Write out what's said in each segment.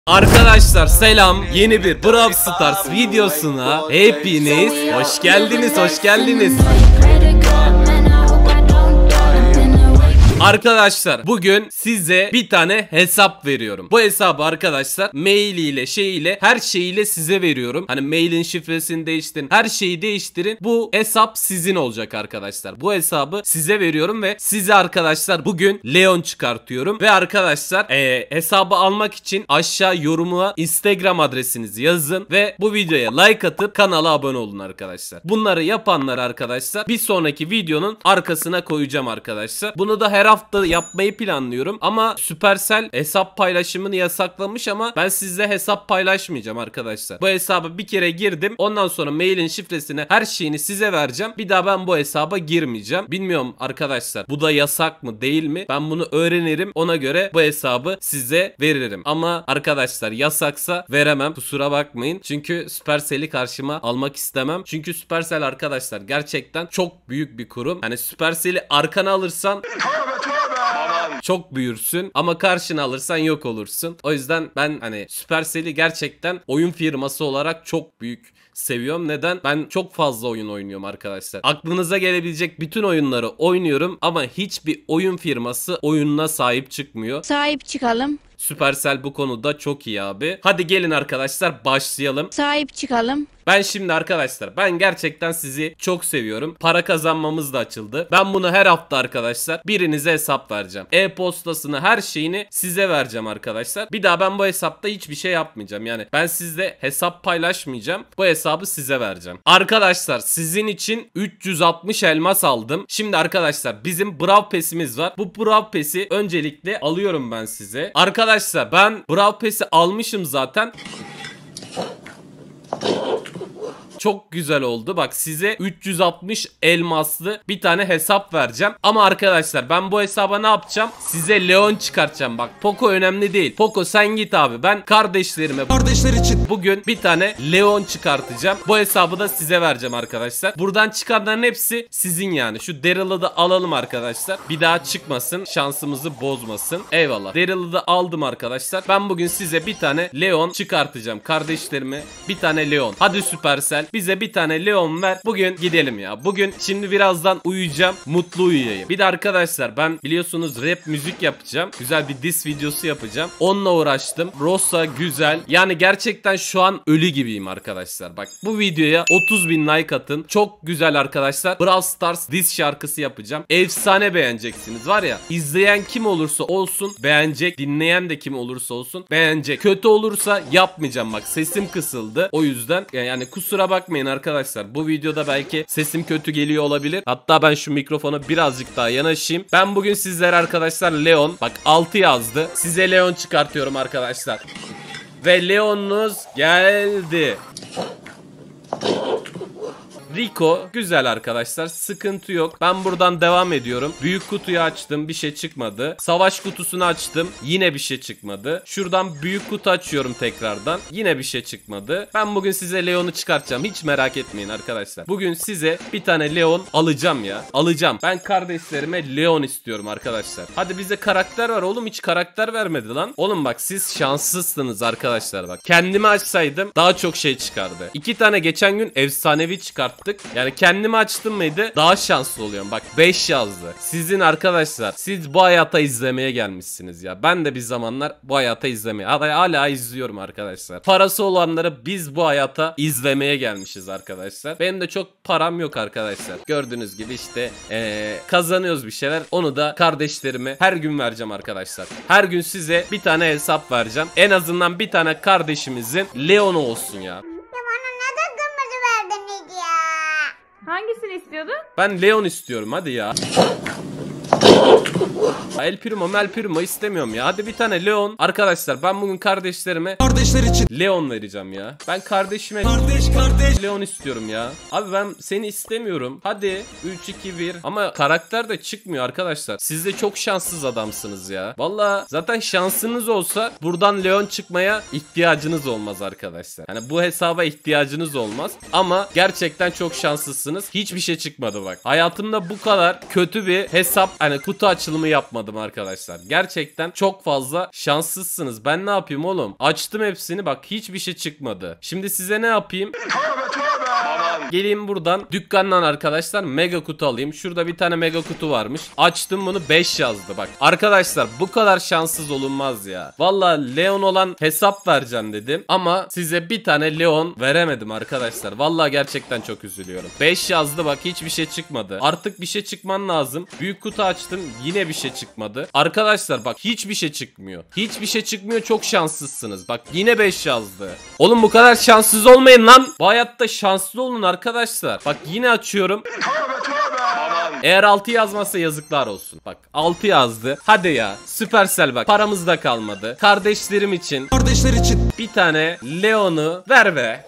Arkadaşlar selam, yeni bir Brawl Stars videosuna hepiniz hoş geldiniz. Arkadaşlar bugün size bir tane hesap veriyorum. Bu hesabı arkadaşlar mailiyle her şeyiyle size veriyorum. Hani mailin şifresini değiştirin, her şeyi değiştirin. Bu hesap sizin olacak arkadaşlar. Bu hesabı size veriyorum ve size arkadaşlar bugün Leon çıkartıyorum. Ve arkadaşlar hesabı almak için aşağı yoruma Instagram adresinizi yazın ve bu videoya like atıp kanala abone olun arkadaşlar. Bunları yapanlar arkadaşlar bir sonraki videonun arkasına koyacağım arkadaşlar. Bunu da her hafta yapmayı planlıyorum ama Supercell hesap paylaşımını yasaklamış ama ben sizle hesap paylaşmayacağım arkadaşlar. Bu hesaba bir kere girdim, ondan sonra mailin şifresini, her şeyini size vereceğim. Bir daha ben bu hesaba girmeyeceğim. Bilmiyorum arkadaşlar, bu da yasak mı değil mi? Ben bunu öğrenirim, ona göre bu hesabı size veririm. Ama arkadaşlar yasaksa veremem, kusura bakmayın. Çünkü Supercell'i karşıma almak istemem. Çünkü Supercell arkadaşlar gerçekten çok büyük bir kurum. Hani Supercell'i arkana alırsan çok büyürsün ama karşına alırsan yok olursun. O yüzden ben hani Supercell'i gerçekten oyun firması olarak çok büyük seviyorum. Neden? Ben çok fazla oyun oynuyorum arkadaşlar. Aklınıza gelebilecek bütün oyunları oynuyorum ama hiçbir oyun firması oyununa sahip çıkmıyor. Sahip çıkalım. Supercell bu konuda çok iyi abi. Hadi gelin arkadaşlar başlayalım. Sahip çıkalım. Ben şimdi arkadaşlar, ben gerçekten sizi çok seviyorum. Para kazanmamız da açıldı. Ben bunu her hafta arkadaşlar birinize hesap vereceğim. E-postasını, her şeyini size vereceğim arkadaşlar. Bir daha ben bu hesapta hiçbir şey yapmayacağım. Yani ben sizle hesap paylaşmayacağım. Bu hesabı size vereceğim. Arkadaşlar sizin için 360 elmas aldım. Şimdi arkadaşlar bizim Brawl Pass'imiz var. Bu Brawl Pass'i öncelikle alıyorum ben size. Arkadaşlar ben Brawl Pass'i almışım zaten. Çok güzel oldu. Bak size 360 elmaslı bir tane hesap vereceğim. Ama arkadaşlar ben bu hesaba ne yapacağım? Size Leon çıkartacağım. Bak Poco önemli değil. Poco sen git abi. Ben kardeşler için bugün bir tane Leon çıkartacağım. Bu hesabı da size vereceğim arkadaşlar. Buradan çıkanların hepsi sizin yani. Şu Daryl'ı da alalım arkadaşlar. Bir daha çıkmasın. Şansımızı bozmasın. Eyvallah. Daryl'ı da aldım arkadaşlar. Ben bugün size bir tane Leon çıkartacağım. Kardeşlerime bir tane Leon. Hadi Supercell, bize bir tane Leon ver. Bugün gidelim ya. Bugün şimdi birazdan uyuyacağım. Mutlu uyuyayım. Bir de arkadaşlar ben biliyorsunuz rap müzik yapacağım. Güzel bir diss videosu yapacağım. Onunla uğraştım. Rosa güzel. Yani gerçekten şu an ölü gibiyim arkadaşlar. Bak bu videoya 30.000 like atın. Çok güzel arkadaşlar. Brawl Stars diss şarkısı yapacağım. Efsane beğeneceksiniz. Var ya, izleyen kim olursa olsun beğenecek. Dinleyen de kim olursa olsun beğenecek. Kötü olursa yapmayacağım. Bak sesim kısıldı. O yüzden yani kusura bakmayın arkadaşlar. Bu videoda belki sesim kötü geliyor olabilir. Hatta ben şu mikrofona birazcık daha yanaşayım. Ben bugün sizlere arkadaşlar Leon, bak 6 yazdı. Size Leon çıkartıyorum arkadaşlar. Ve Leon'unuz geldi. Rico güzel arkadaşlar, sıkıntı yok. Ben buradan devam ediyorum. Büyük kutuyu açtım, bir şey çıkmadı. Savaş kutusunu açtım, yine bir şey çıkmadı. Şuradan büyük kutu açıyorum tekrardan, yine bir şey çıkmadı. Ben bugün size Leon'u çıkartacağım, hiç merak etmeyin arkadaşlar. Bugün size bir tane Leon alacağım ya, alacağım. Ben kardeşlerime Leon istiyorum arkadaşlar. Hadi bize karakter ver oğlum, hiç karakter vermedi lan. Oğlum bak siz şanssızsınız arkadaşlar bak. Kendimi açsaydım daha çok şey çıkardı. 2 tane geçen gün efsanevi çıkarttım. Yani kendimi açtım mıydı daha şanslı oluyorum. Bak 5 yazdı. Sizin arkadaşlar, siz bu hayata izlemeye gelmişsiniz ya. Ben de bir zamanlar bu hayata izlemeye hala izliyorum arkadaşlar. Parası olanları biz bu hayata izlemeye gelmişiz arkadaşlar. Benim de çok param yok arkadaşlar. Gördüğünüz gibi işte kazanıyoruz bir şeyler. Onu da kardeşlerime her gün vereceğim arkadaşlar. Her gün size bir tane hesap vereceğim. En azından bir tane kardeşimizin Leon'u olsun ya. Hangisini istiyordun? Ben Leon istiyorum hadi ya. El Primo istemiyorum ya. Hadi bir tane Leon. Arkadaşlar ben bugün kardeşler için Leon vereceğim ya. Ben kardeşime Leon istiyorum ya. Abi ben seni istemiyorum. Hadi 3-2-1. Ama karakter de çıkmıyor arkadaşlar. Siz de çok şanssız adamsınız ya. Valla zaten şansınız olsa buradan Leon çıkmaya ihtiyacınız olmaz arkadaşlar. Yani bu hesaba ihtiyacınız olmaz. Ama gerçekten çok şanslısınız. Hiçbir şey çıkmadı bak. Hayatımda bu kadar kötü bir hesap, hani kutu açılımı yapmadım. yapmadım arkadaşlar. Gerçekten çok fazla şanssızsınız. Ben ne yapayım oğlum? Açtım hepsini, bak hiçbir şey çıkmadı. Şimdi size ne yapayım? Geleyim buradan dükkandan arkadaşlar mega kutu alayım. Şurada bir tane mega kutu varmış. Açtım bunu, 5 yazdı bak. Arkadaşlar bu kadar şanssız olunmaz ya. Vallahi Leon olan hesap vereceğim dedim. Ama size bir tane Leon veremedim arkadaşlar. Vallahi gerçekten çok üzülüyorum. 5 yazdı bak, hiçbir şey çıkmadı. Artık bir şey çıkman lazım. Büyük kutu açtım, yine bir şey çıkmadı. Arkadaşlar bak hiçbir şey çıkmıyor. Hiçbir şey çıkmıyor, çok şanssızsınız. Bak yine 5 yazdı. Oğlum bu kadar şanssız olmayın lan. Bu hayatta şanslı olun arkadaşlar. Bak yine açıyorum. Eğer 6 yazmazsa yazıklar olsun. Bak 6 yazdı. Hadi ya. Supercell bak. Paramız da kalmadı. Kardeşler için bir tane Leon'u ver be.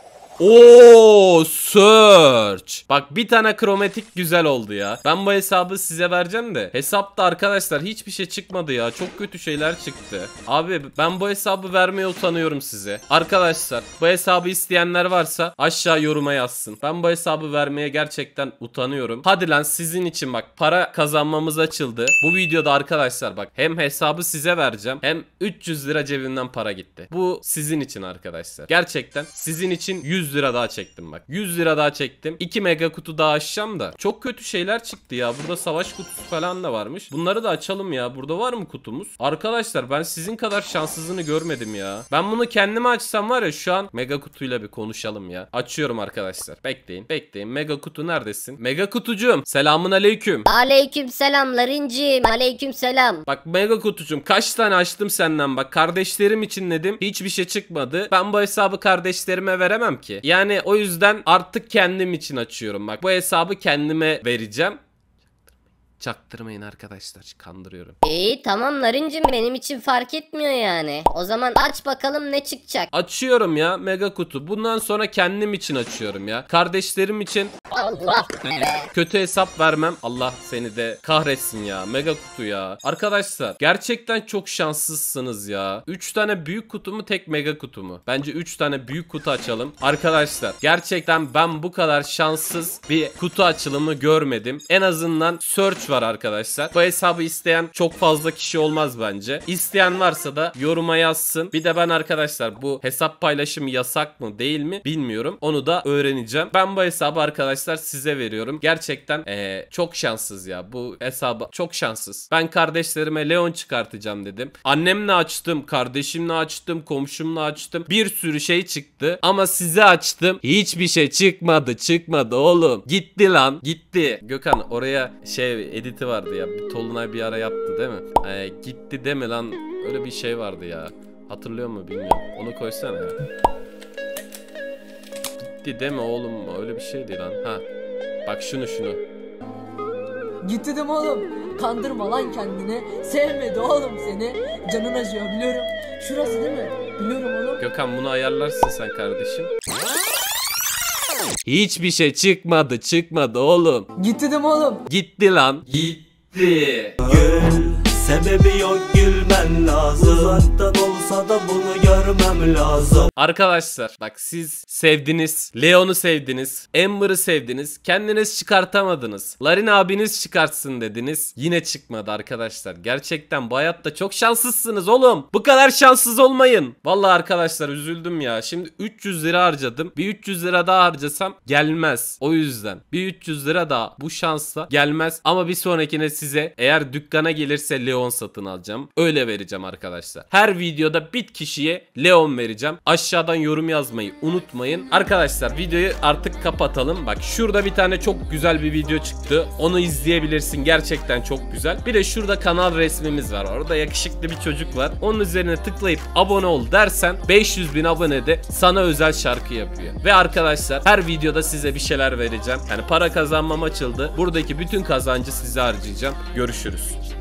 Oo, search. Bak bir tane kromatik güzel oldu ya. Ben bu hesabı size vereceğim de hesapta arkadaşlar hiçbir şey çıkmadı ya. Çok kötü şeyler çıktı. Abi ben bu hesabı vermeye utanıyorum size. Arkadaşlar bu hesabı isteyenler varsa aşağı yoruma yazsın. Ben bu hesabı vermeye gerçekten utanıyorum. Hadi lan, sizin için bak para kazanmamız açıldı. Bu videoda arkadaşlar bak hem hesabı size vereceğim hem 300 lira cebimden para gitti. Bu sizin için arkadaşlar. Gerçekten sizin için 100 lira daha çektim bak. 100 lira daha çektim. 2 mega kutu daha açacağım da. Çok kötü şeyler çıktı ya. Burada savaş kutusu falan da varmış. Bunları da açalım ya. Burada var mı kutumuz? Arkadaşlar ben sizin kadar şanssızını görmedim ya. Ben bunu kendime açsam var ya, şu an mega kutuyla bir konuşalım ya. Açıyorum arkadaşlar. Bekleyin. Bekleyin. Mega kutu neredesin? Mega kutucuğum. Selamun aleyküm. Aleyküm selam Larincim. Aleyküm selam. Bak mega kutucuğum, kaç tane açtım senden bak. Kardeşlerim için dedim. Hiçbir şey çıkmadı. Ben bu hesabı kardeşlerime veremem ki. Yani o yüzden artık kendim için açıyorum. Bak bu hesabı kendime vereceğim. Çaktırmayın arkadaşlar, kandırıyorum. İyi tamam Larincim, benim için fark etmiyor yani. O zaman aç bakalım ne çıkacak. Açıyorum ya mega kutu. Bundan sonra kendim için açıyorum ya. Kardeşlerim için Allah. kötü hesap vermem. Allah seni de kahretsin ya. Mega kutu ya. Arkadaşlar gerçekten çok şanssızsınız ya. 3 tane büyük kutu mu, tek mega kutu mu? Bence 3 tane büyük kutu açalım. Arkadaşlar gerçekten ben bu kadar şanssız bir kutu açılımı görmedim. En azından search var arkadaşlar. Bu hesabı isteyen çok fazla kişi olmaz bence. İsteyen varsa da yoruma yazsın. Bir de ben arkadaşlar bu hesap paylaşımı yasak mı değil mi bilmiyorum. Onu da öğreneceğim. Ben bu hesabı arkadaşlar size veriyorum. Gerçekten çok şanssız ya. Bu hesabı çok şanssız. Ben kardeşlerime Leon çıkartacağım dedim. Annemle açtım, kardeşimle açtım, komşumla açtım. Bir sürü şey çıktı. Ama size açtım. Hiçbir şey çıkmadı oğlum. Gitti lan. Gitti. Gökhan oraya editi vardı ya. Bir Tolunay bir ara yaptı değil mi? Gitti deme lan. Öyle bir şey vardı ya. Hatırlıyor mu bilmiyorum. Onu koysana ya. Gitti deme oğlum. Öyle bir şeydi lan. Ha. Bak şunu. Gitti deme oğlum. Kandırma lan kendini. Sevmedi oğlum seni. Canın acıyor biliyorum. Şurası değil mi? Biliyorum oğlum. Gökhan bunu ayarlarsın sen kardeşim. Hiçbir şey çıkmadı oğlum. Gitti deme oğlum. Gitti lan. Gitti. Sebebi yok, gülmen lazım. Uzaktan olsa da bunu görmem lazım. Arkadaşlar bak siz sevdiniz. Leon'u sevdiniz. Amber'ı sevdiniz. Kendiniz çıkartamadınız. Larin abiniz çıkartsın dediniz. Yine çıkmadı arkadaşlar. Gerçekten bu hayatta çok şanssızsınız oğlum. Bu kadar şanssız olmayın. Vallahi arkadaşlar üzüldüm ya. Şimdi 300 lira harcadım. Bir 300 lira daha harcasam gelmez. O yüzden bir 300 lira daha bu şansla gelmez. Ama bir sonrakine size eğer dükkana gelirse Leon satın alacağım. Öyle vereceğim arkadaşlar. Her videoda bir kişiye Leon vereceğim. Aşağıdan yorum yazmayı unutmayın. Arkadaşlar videoyu artık kapatalım. Bak şurada bir tane çok güzel bir video çıktı. Onu izleyebilirsin. Gerçekten çok güzel. Bir de şurada kanal resmimiz var. Orada yakışıklı bir çocuk var. Onun üzerine tıklayıp abone ol dersen 500.000 abonede sana özel şarkı yapıyor. Ve arkadaşlar her videoda size bir şeyler vereceğim. Yani para kazanmam açıldı. Buradaki bütün kazancı size harcayacağım. Görüşürüz.